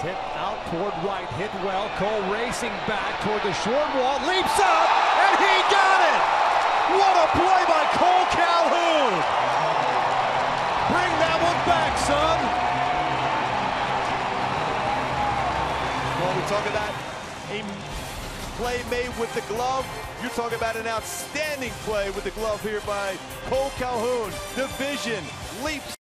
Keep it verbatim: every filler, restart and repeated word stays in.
hit out toward right, hit well. Cole racing back toward the short wall, leaps up, and he got it! What a play by Kole Calhoun! Bring that one back, son! Well, we talk about a play made with the glove. You're talking about an outstanding play with the glove here by Kole Calhoun. The vision leaps.